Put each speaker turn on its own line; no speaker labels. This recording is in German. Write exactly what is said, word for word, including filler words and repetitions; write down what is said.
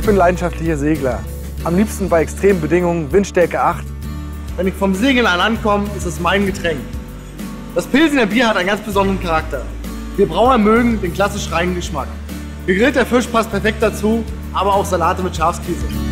bin leidenschaftlicher Segler. Am liebsten bei extremen Bedingungen, Windstärke acht.
Wenn ich vom Segeln an ankomme, ist es mein Getränk. Das Pilsener Bier hat einen ganz besonderen Charakter. Wir Brauer mögen den klassisch reinen Geschmack. Gegrillter Fisch passt perfekt dazu, aber auch Salate mit Schafskäse.